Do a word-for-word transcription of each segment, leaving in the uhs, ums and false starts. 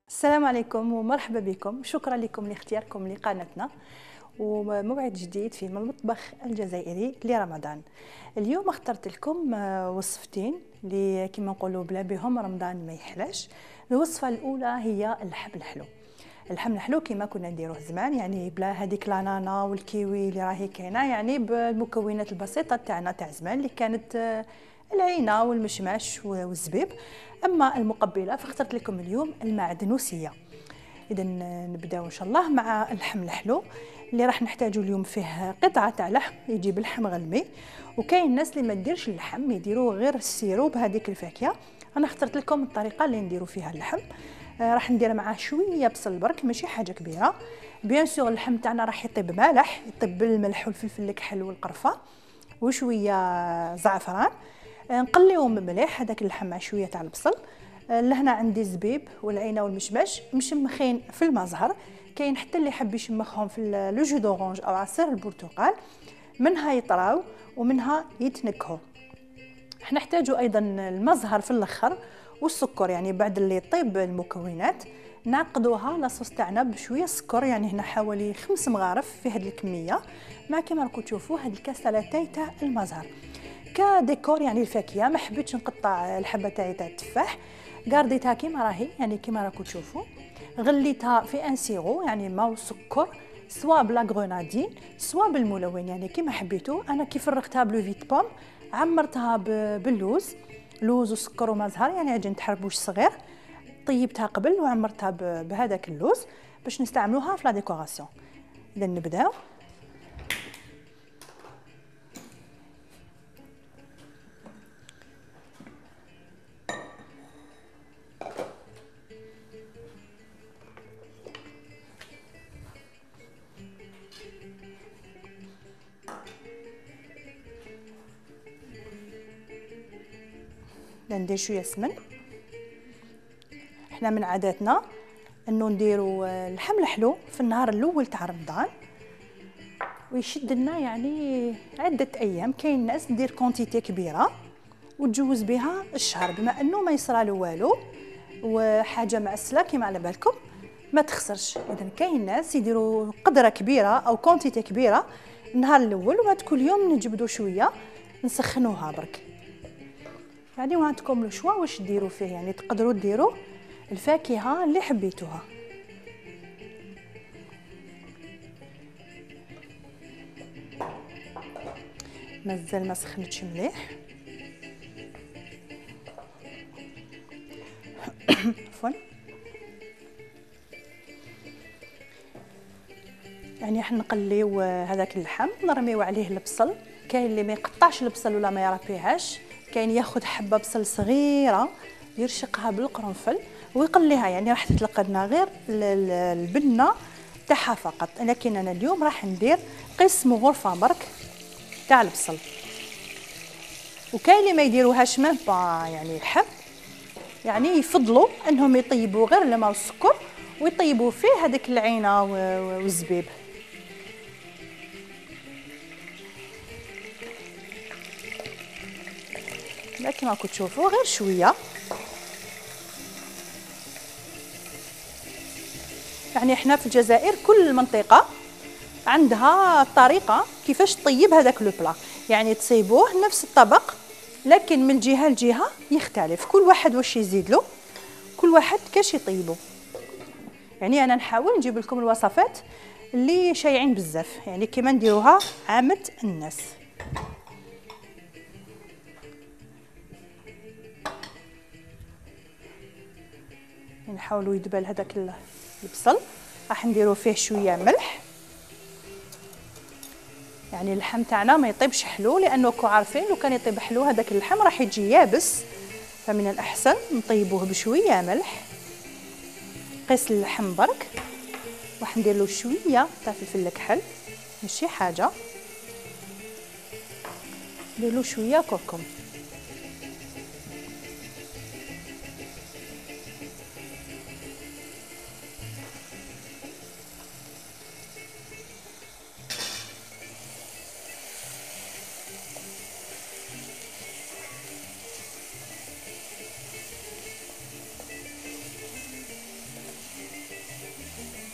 السلام عليكم ومرحبا بكم. شكرا لكم لاختياركم لقناتنا وموعد جديد في المطبخ الجزائري لرمضان. اليوم اخترت لكم وصفتين اللي كما نقولوا بلا بهم رمضان ما يحلاش. الوصفه الاولى هي اللحم الحلو. اللحم الحلو كما كنا نديروه زمان، يعني بلا هذيك لانانا والكيوي اللي راهي كاينه، يعني بالمكونات البسيطه تاعنا تاع زمان اللي كانت العينه والمشماش والزبيب. اما المقبله فاخترت لكم اليوم المعدنوسيه. اذا نبداو ان شاء الله مع اللحم الحلو اللي راح نحتاجو اليوم. فيه قطعه تاع لحم، يجيب اللحم غلمي، وكاين الناس اللي ما ديرش اللحم يديروه غير السيرو بهذيك الفاكهه. انا اخترت لكم الطريقه اللي نديرو فيها اللحم. آه راح ندير معاه شويه بصل برك، ماشي حاجه كبيره. بيان سور اللحم تاعنا راح يطيب مالح، يطيب بالملح والفلفل الكحل والقرفه وشويه زعفران. آه نقليهم مليح هذاك اللحم مع شويه تاع البصل. لهنا عندي الزبيب والعينه والمشماش مشمخين في المزهر. كاين حتى اللي يحب يشمخهم في لو جو دورانج او عصير البرتقال، منها يطراو ومنها يتنكهوا. احنا نحتاجوا ايضا المزهر في الاخر والسكر، يعني بعد اللي يطيب المكونات نعقدوها لاصوص تاعنا بشويه سكر، يعني هنا حوالي خمس مغارف في هذه الكميه. مع كما راكم تشوفوا هذه الكاسه لاتاي تاع المزهر كديكور، يعني الفاكهه ما حبيتش نقطع الحبه تاعي تاع التفاح، قارديتها كيما راهي يعني كيما راكم تشوفوا. غليتها في ان سيرو يعني ماء وسكر، سوا بلا غرونادين سوا بالملون، يعني كيما حبيتو. انا كي فرغتها بلو فيت بوم عمرتها باللوز، لوز وسكر ومزهر، يعني عجين تحربوش صغير. طيبتها قبل وعمرتها بهذاك اللوز باش نستعملوها في لا ديكوراسيون. اذا نبداو. ندير شويه سمن. احنا من عاداتنا انه نديروا اللحم الحلو في النهار الاول تاع رمضان ويشد لنا يعني عده ايام. كاين ناس دير كونتيتي كبيره وتجوز بها الشهر، بما انه ما يصرالو والو وحاجه معسله كيما على بالكم ما تخسرش. اذا كاين ناس يديروا قدره كبيره او كونتيتي كبيره النهار الاول، وبعد كل يوم نجبدوا شويه نسخنوها برك. يعني وعندكم لو شوا واش ديروا فيه، يعني تقدروا ديروا الفاكهه اللي حبيتوها. مازال ما سخنتش مليح. عفوا. يعني راح نقليو هذاك اللحم، نرميو عليه البصل. كاين اللي ما يقطعش البصل ولا ما يربيهاش، كاين ياخذ حبه بصل صغيره يرشقها بالقرنفل ويقليها، يعني راح تطلق لنا غير البنه تاعها فقط. لكن انا اليوم راح ندير قسم غرفه برك تاع البصل. وكاين اللي ما يديروهاش ميم با يعني الحب، يعني يفضلوا انهم يطيبوا غير الماء والسكر ويطيبوا فيه هذيك العينه والزبيب. لكن راكم تشوفوا غير شويه. يعني احنا في الجزائر كل منطقه عندها طريقه كيفاش تطيب هذاك لو بلا، يعني تصيبوه نفس الطبق لكن من جهه لجهه يختلف، كل واحد واش يزيد له، كل واحد كاش يطيبه. يعني انا نحاول نجيب لكم الوصفات اللي شايعين بزاف، يعني كيما نديروها عامه الناس. نحاولوا يدبل هذاك البصل. راح نديروا فيه شويه ملح، يعني اللحم تاعنا ما يطيبش حلو، لانه كو عارفين لو كان يطيب حلو هذاك اللحم راح يجي يابس، فمن الاحسن نطيبوه بشويه ملح. قيس اللحم برك، راح ندير له شويه تاع فلفل الكحل ماشي حاجه، ندير له شويه كركم.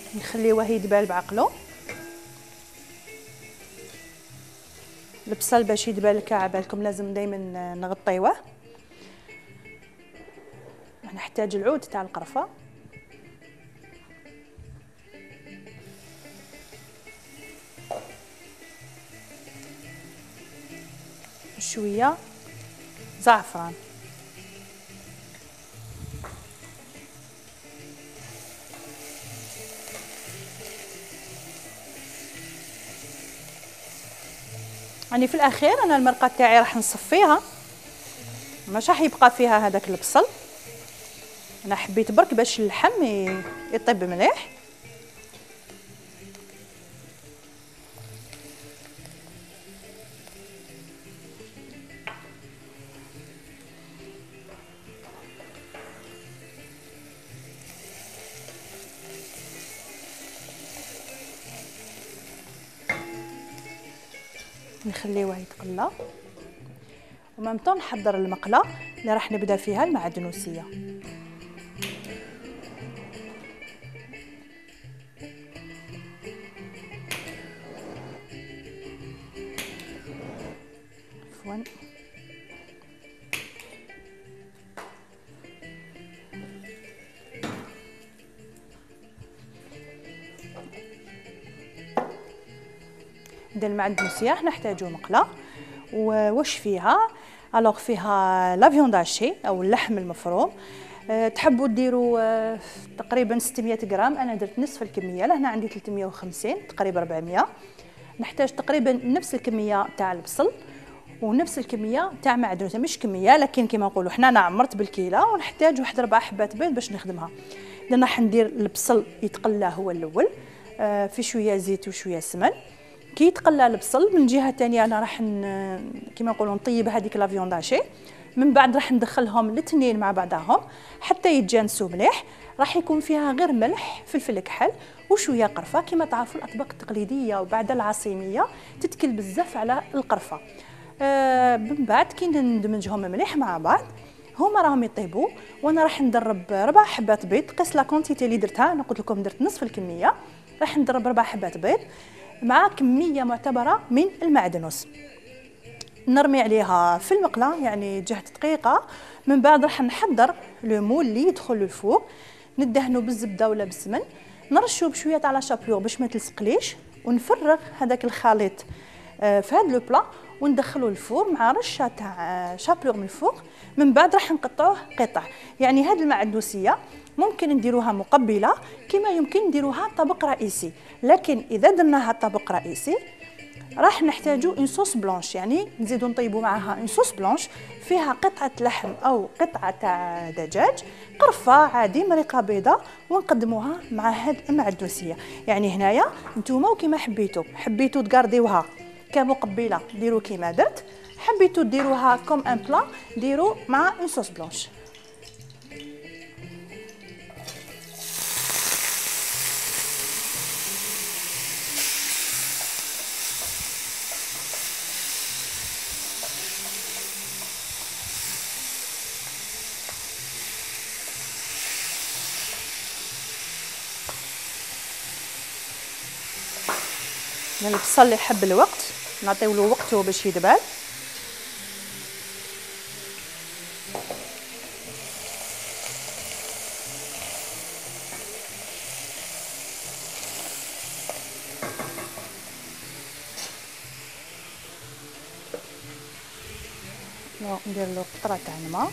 نخليوه يدبال بعقلو. البصل باش يدبال كاع بالكم لازم دائما نغطيوه. نحتاج العود تاع القرفه، شويه زعفران، يعني في الاخير انا المرقه تاعي راح نصفيها، مش راح يبقى فيها هذاك البصل. انا حبيت برك باش اللحم يطيب مليح. نخليوه يتقلى ومامتو نحضر المقله اللي راح نبدا فيها المعدنوسيه. عفوا ندير المعدنوسيه نحتاجو مقله. وواش فيها؟ الوغ فيها لا فيوند هاشي او اللحم المفروم. أه تحبوا ديروا أه تقريبا ستمية غرام، انا درت نصف الكميه، لهنا عندي ثلاثمية وخمسين تقريبا أربعمية. نحتاج تقريبا نفس الكميه تاع البصل ونفس الكميه تاع معدنوسه، مش كميه لكن كما نقولوا حنا انا عمرت بالكيله ونحتاج واحد ربع حبات بيض باش نخدمها. لان راح ندير البصل يتقلى هو الاول أه في شويه زيت وشويه سمن. كي يتقلى البصل من جهه ثانيه انا راح كيما نقولوا نطيب هذيك لا فيونداشي، من بعد راح ندخلهم الاثنين مع بعضهم حتى يتجانسوا مليح. راح يكون فيها غير ملح، فلفل كحل وشويه قرفه. كما تعرفوا الاطباق التقليديه وبعد العصيميه تتكل بزاف على القرفه. آه من بعد كي ندمجهم مليح مع بعض هما راهم يطيبوا، وانا راح ندرب ربع حبات بيض. قيس لا كونتيتي اللي درتها، انا قلت لكم درت نصف الكميه، راح ندرب ربع حبات بيض مع كميه معتبره من المعدنوس. نرمي عليها في المقله يعني جهه دقيقه. من بعد راح نحضر لو مول اللي يدخل للفوق، ندهنه بالزبده ولا بالسمن، نرشوه بشويه تاع لا شابيور باش ما تلصقليش، ونفرغ هذاك الخليط في هذا لو بلا وندخلوه الفور مع رشه تاع شابيور من الفوق. من بعد راح نقطعوه قطع. يعني هذه المعدنوسيه ممكن نديروها مقبله كما يمكن نديروها طبق رئيسي، لكن اذا درناها طبق رئيسي راح نحتاجو اون صوص بلونش، يعني نزيدو نطيبو معاها اون صوص بلونش فيها قطعه لحم او قطعه تاع دجاج، قرفه عادي، مرقه بيضاء، ونقدموها مع هاد المعدنوسيه. يعني هنايا نتوما وكما حبيتو، حبيتو تقارديوها كمقبله ديروا كيما درت، حبيتو ديروها كوم ان بلا ديروا مع اون صوص بلونش. يعني البصل اللي يحب الوقت نعطيو له وقته باش يدبل. ندير له قطره تاع الماء.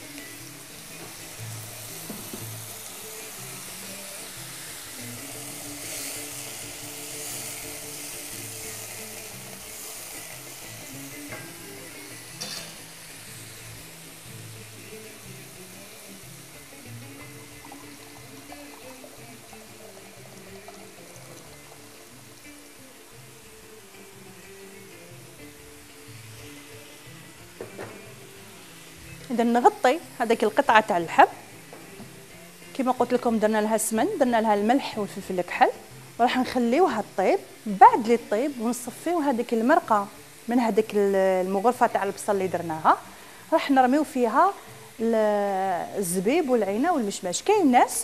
اذا نغطي هذيك القطعه تاع اللحم كما قلت لكم، درنا لها السمن، درنا لها الملح والفلفل الكحل، وراح نخليوها طيب. بعد اللي طيب ونصفيو هذيك المرقه من هذيك المغرفه تاع البصل اللي درناها، راح نرميو فيها الزبيب والعينه والمشماش. كاين ناس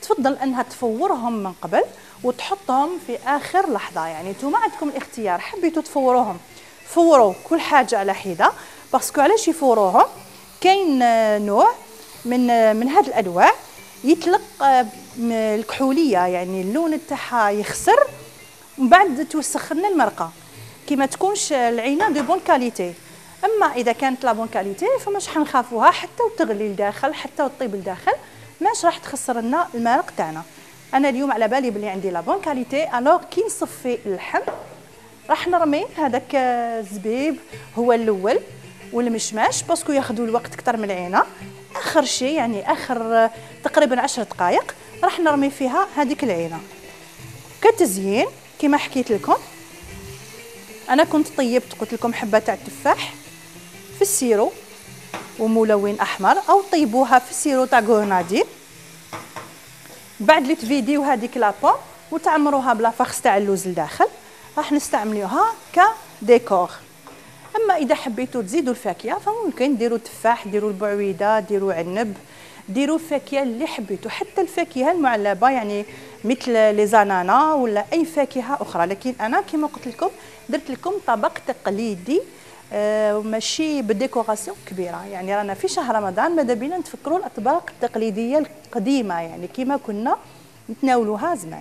تفضل انها تفورهم من قبل وتحطهم في اخر لحظه. يعني نتوما عندكم الاختيار، حبيتوا تفوروهم فوروا كل حاجه على حده، باسكو علاش يفوروهم؟ كاين نوع من من هاد الانواع يطلق الكحوليه، يعني اللون تاعها يخسر ومن بعد توسخ لنا المرقه، كي تكونش العينه دو بون كاليتي. اما اذا كانت لا بون كاليتي فماش حنخافوها حتى وتغلي لداخل حتى وطيب لداخل، ماش راح تخسر لنا المرق تاعنا. انا اليوم على بالي بلي عندي لا بون كاليتي، الوغ كي نصفي اللحم راح نرمي هذاك الزبيب هو الاول والمشماش باسكو ياخذوا الوقت اكثر من العينه. اخر شيء يعني اخر تقريبا عشر دقائق راح نرمي فيها هذيك العينه. كتزيين كما حكيت لكم انا كنت طيبت، قلت لكم حبه تاع التفاح في السيرو وملون احمر، او طيبوها في السيرو تاع غورنادي. بعد اللي تفيديو هذيك لابون وتعمروها بلا فخس تاع اللوز لداخل، راح نستعملوها كديكور. اما اذا حبيتوا تزيدوا الفاكهه فممكن ديروا تفاح، ديروا البعويده، ديروا عنب، ديروا الفاكهه اللي حبيتوا، حتى الفاكهه المعلبه يعني مثل لي زانانا ولا اي فاكهه اخرى. لكن انا كما قلت لكم درت لكم طبق تقليدي آه ماشي بديكوراسيون كبيره. يعني رانا في شهر رمضان، ماذا بينا نتفكروا الاطباق التقليديه القديمه يعني كما كنا نتناولوها زمان.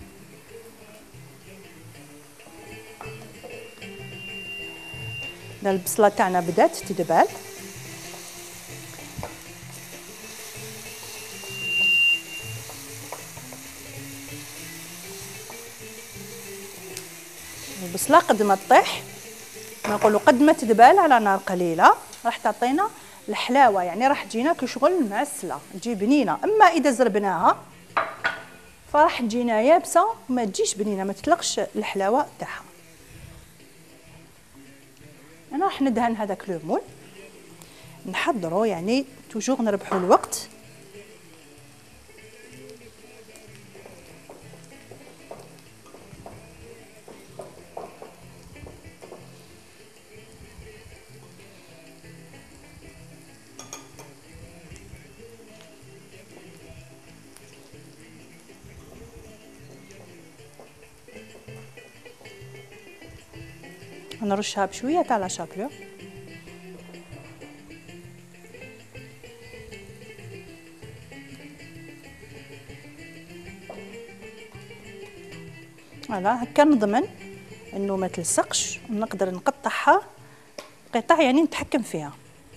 البصله تاعنا بدات تدبل، البصله قد ما تطيح ما نقولوا قد ما تدبل على نار قليله راح تعطينا الحلاوه، يعني راح تجينا كشغل معسله، تجي بنينه. اما اذا زربناها فراح تجينا يابسه وما تجيش بنينه، ما تطلقش الحلاوه تاعها. انا راح ندهن هذاك لومول، نحضروا يعني توجور نربحوا الوقت. نرشها بشويه تاع لا شابلو. فوالا هكا نضمن انه ما تلصقش ونقدر نقطعها قطع يعني نتحكم فيها.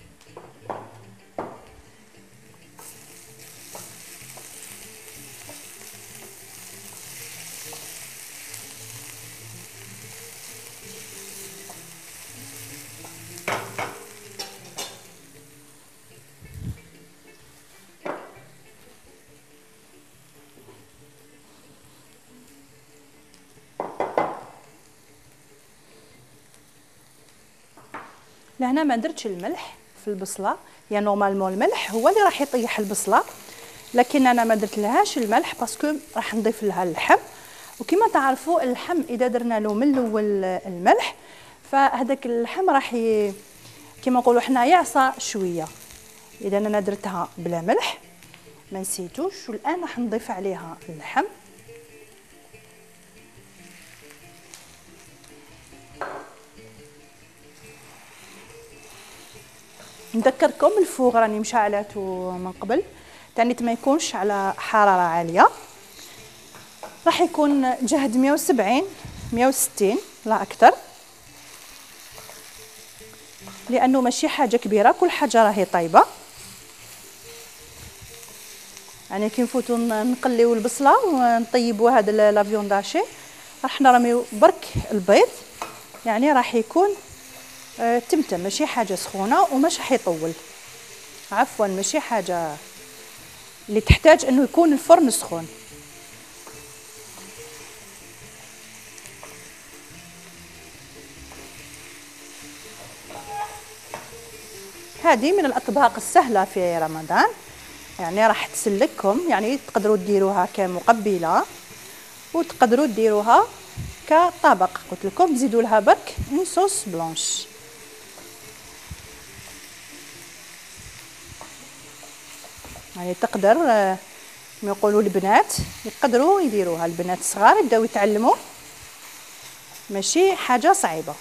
لهنا ما درتش الملح في البصله، يعني نورمالمون الملح هو اللي راح يطيح البصله، لكن انا ما درت لهاش الملح باسكو راح نضيف لها اللحم. وكما تعرفوا اللحم اذا درنا له من الاول الملح فهذاك اللحم راح ي... كما نقولوا حنا يعصى شويه. اذا انا درتها بلا ملح ما نسيتوش، والان راح نضيف عليها اللحم. نذكركم الفوغ راني مشعلاتو من قبل، تاني ما يكونش على حراره عاليه، راح يكون جهد مية وسبعين مية وستين لا اكثر، لانه ماشي حاجه كبيره، كل حاجه راهي طيبه. يعني كي نفوتوا نقليو البصله ونطيبوا هذا لا فيونداشي راح نرميو برك البيض، يعني راح يكون تمتم، ماشي حاجه سخونه ومش راح يطول، عفوا ماشي حاجه اللي تحتاج انه يكون الفرن سخون. هذه من الاطباق السهله في رمضان، يعني راح تسلككم، يعني تقدروا ديروها كمقبله وتقدروا ديروها كطبق. قلت لكم تزيدوا لها برك اون صوص بلونش. يعني تقدر كما يقولوا البنات يقدروا يديروها، البنات الصغار يبداو يتعلموا، ماشي حاجه صعيبه.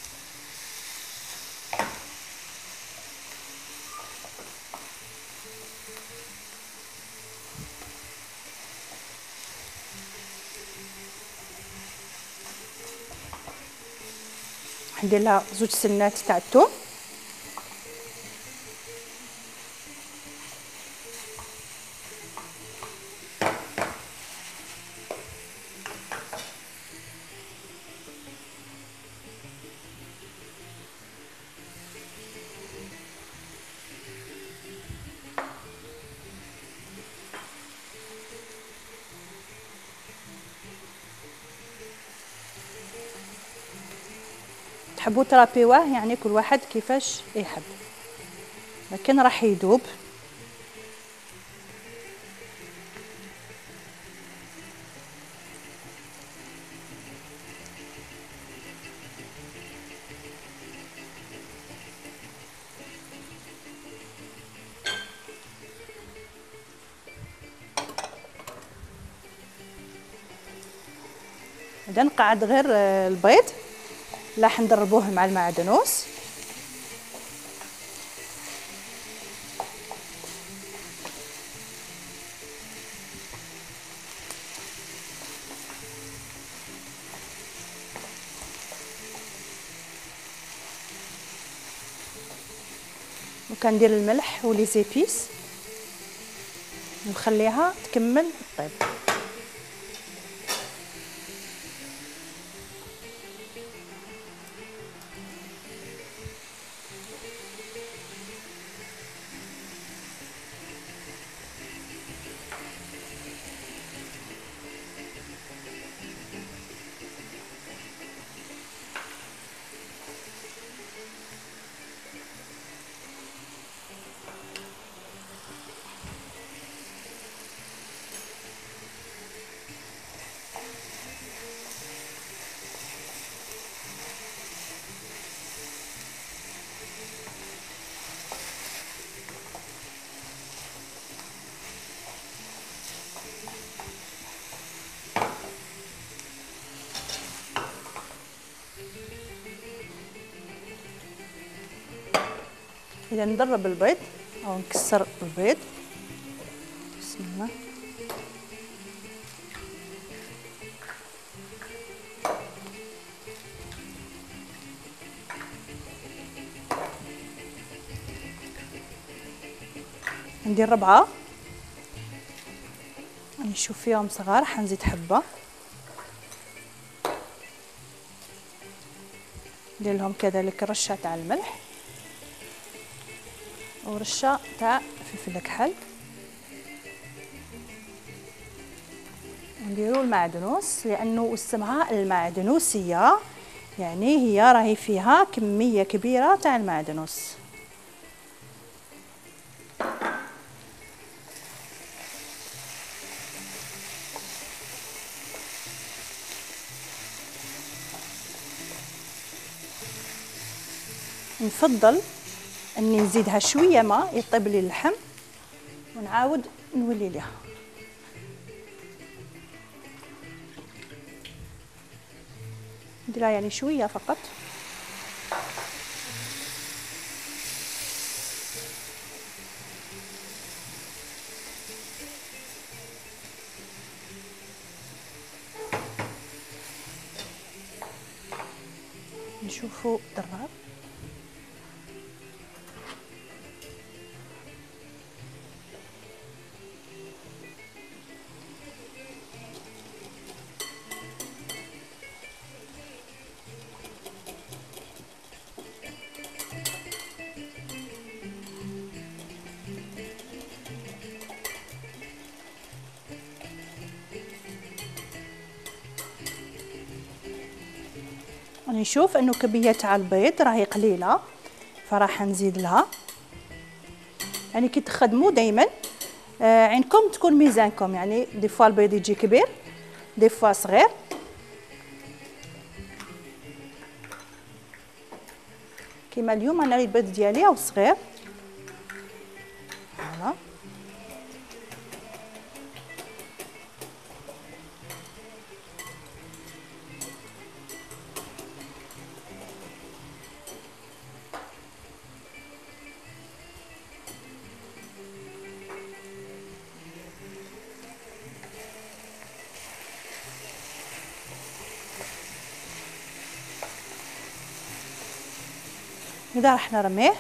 ندير لها زوج سنات تاع الثوم، تحبوا ترابيوه يعني كل واحد كيفاش يحب، لكن راح يذوب. اذا نقعد غير البيض، راح ندربوه مع المعدنوس. وكندير الملح ولي زيبيس ونخليها تكمل الطيب. إذا ندرب البيض أو نكسر البيض. بسم الله. ندير ربعة، نشوف فيهم صغار حنزيد حبة، ندير لهم كذلك رشة تاع الملح ورشه تاع فلفل كحل، نديروا المعدنوس لانه السمعه المعدنوسيه يعني هي راهي فيها كميه كبيره تاع المعدنوس. نفضل اني نزيدها شويه ما يطيب لي اللحم ونعاود نولي ليها. نديرها يعني شويه فقط. نشوفوا الضراب. نشوف انه كميه تاع البيض راهي قليله فراح نزيد لها. يعني كي تخدموا دائما آه عينكم تكون ميزانكم، يعني دي فوا البيض يجي كبير دي فوا صغير. كيما اليوم انا البيض ديالي او صغير. فوالا هذا راح نرميه.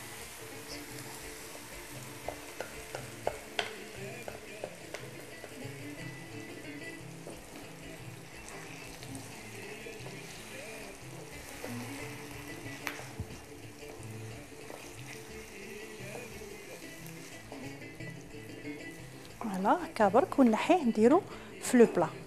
فوالا هكا برك ونحيه نديرو في لو بلا.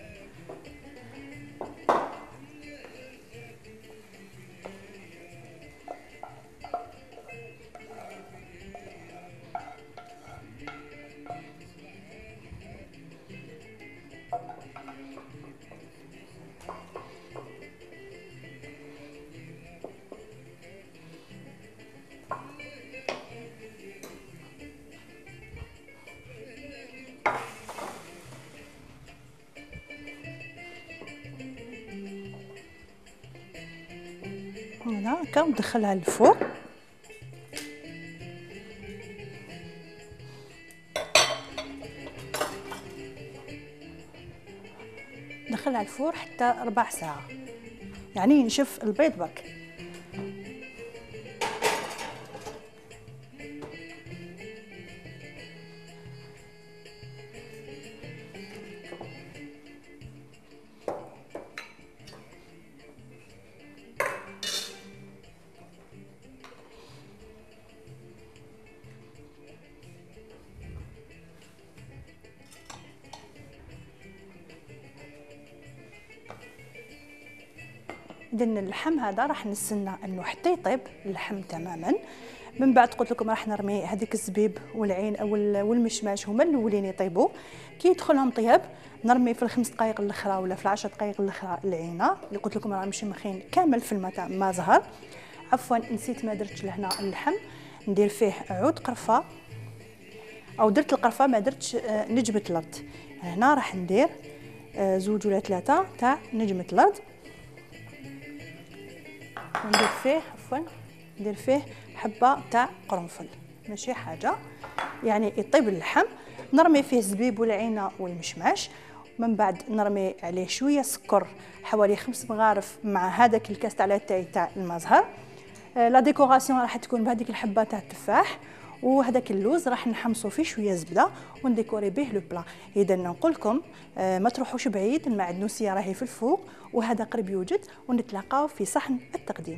هنا هكا ندخلها للفوق. ندخلها الفور حتى ربع ساعة، يعني ينشف البيض برك. إذا اللحم هذا راح نستنى انه حتى يطيب اللحم تماما. من بعد قلت لكم راح نرمي هذيك الزبيب والعين او والمشماش، هما الاولين يطيبوا. كي يدخلهم طياب نرمي في الخمس دقائق الاخرى ولا في العشر دقائق الاخرى العينه اللي قلت لكم راه مشمخين كامل في الماء تاع ما زهر. عفوا نسيت ما درتش لهنا اللحم، ندير فيه عود قرفه، او درت القرفه ما درتش نجمه الارض. هنا راح ندير زوج ولا ثلاثه تاع نجمه الارض، وندير فيه عفوا ندير فيه حبه تاع قرنفل، ماشي حاجه يعني يطيب اللحم. نرمي فيه الزبيب والعينه والمشماش، من بعد نرمي عليه شويه سكر حوالي خمس مغارف مع هذاك الكاس تاع لاتاي تاع المزهر. لا ديكوراسيون راح تكون بهذيك الحبه تاع التفاح، وهذاك اللوز راح نحمصو فيه شويه زبده ونديكوري به لو بلا. اذا نقول لكم ما تروحوش بعيد، المعدنوسيه راهي في الفوق وهذا قريب يوجد، ونتلاقاو في صحن التقديم.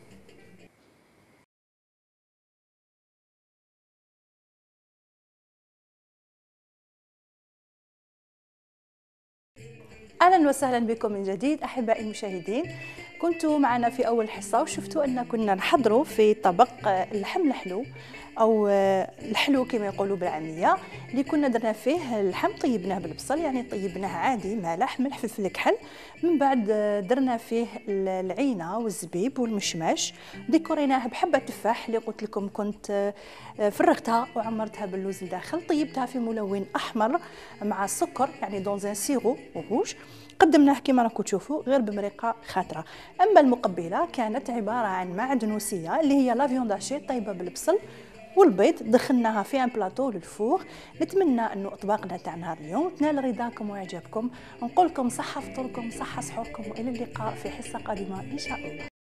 اهلا وسهلا بكم من جديد احبائي المشاهدين. كنتوا معنا في اول حصه وشفتوا ان كنا نحضروا في طبق اللحم الحلو او الحلو كما يقولوا بالعاميه، اللي كنا درنا فيه اللحم طيبناه بالبصل، يعني طيبناه عادي مالح ملح فلفل كحل. من بعد درنا فيه العينه والزبيب والمشماش، ديكوريناه بحبه تفاح اللي قلت لكم كنت فرغتها وعمرتها باللوز الداخل، طيبتها في ملون احمر مع السكر يعني دونزان سيرو روج. قدمناه كما راكم تشوفوا غير بمرقه خضراء. اما المقبله كانت عباره عن معدنوسيه اللي هي لا فيوند هاشي طيبه بالبصل والبيض، دخلناها في ان بلاطو للفوغ. نتمنى انه اطباقنا تاع نهار اليوم تنال رضاكم واعجابكم. نقول لكم صحه فطوركم صحه سحوركم، والى اللقاء في حصه قادمه ان شاء الله.